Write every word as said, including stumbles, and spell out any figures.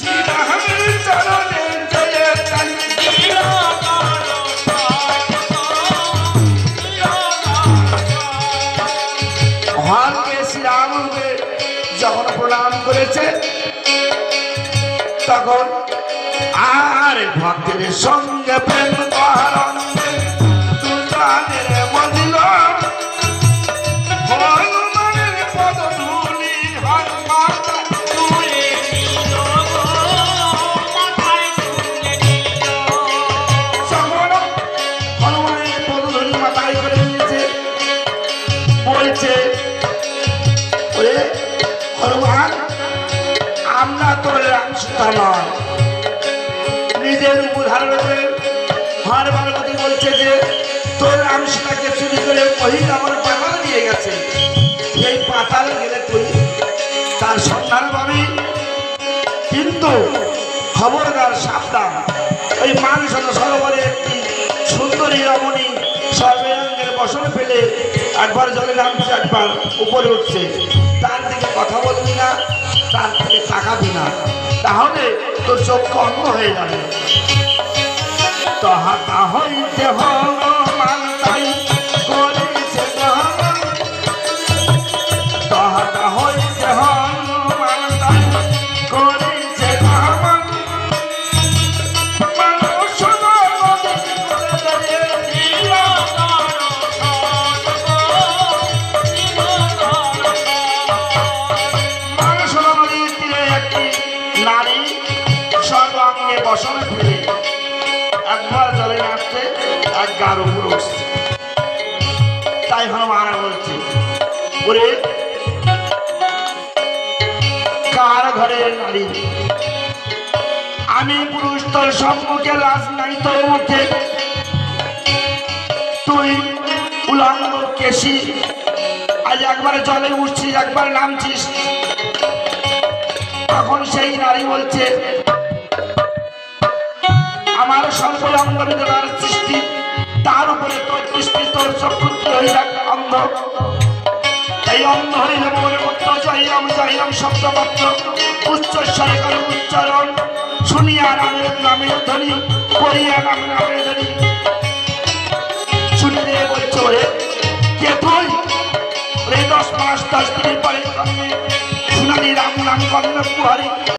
যখন প্রণাম করেছে তখন আর ভক্তের সঙ্গে প্রেম করার মজিল হনুমানের পদধূলি হনুমানের পদধূলি মাথায় করে নিয়েছে। বলছে হনুমান আমরা তোর রামসীতা নয়, নিজের উপধারণ করে হর পার্বতী বলছে যে তোর রামসীতাকে চুরি করে মহিল আমার পাতাল নিয়ে গেছে, এই পাতাল গেলে তুই তার সন্ধান পাবি, কিন্তু খবরদার সাবধান, ওই মানসন সরোবরে একটি সুন্দরী রমণী সর্বাঙ্গের বসন ফেলে একবার জলে নামছে একবার উপরে উঠছে, তার দিকে কথা বলবি না, তার দিকে তাকাবি না, তাহলে তোর চক্ষু অন্ধ হয়ে যাবে। তাহা হইতে হনুমান তাই করেছে দমন, তাহা হইতে হনুমান তাই করেছে দমন। নারী সর্বাঙ্গে বসন ফেলে একবার জলে নামছে এক গার উপর উঠছে। তাই হনুমান বলছে ওরে কার ঘরের নারী, আমি পুরুষ তোর সম্মুখে লাশ নাই তোর মুখে, তুই উলঙ্গ কেশি আজ একবার জলে উঠছিস একবার নামছিস। তখন সেই নারী বলছে আমার সর্বঙ্গের সৃষ্টি, তার উপরে তোর দৃষ্টি তোর চক্ষু হয়ে যাক অন্ধ, এই অন্ধ হইলে মনে করতে চাইলাম চাইলাম শব্দপত্র উচ্চস্বরে করে উচ্চারণ, শুনিয়া নামের নামের ধ্বনি করিয়া নামের নামের ধ্বনি শুনলে বলছে ওরে কে তুই, দশ মাস দশ দিনের পরে শুনানি রাম নাম কর্ণ কুহারি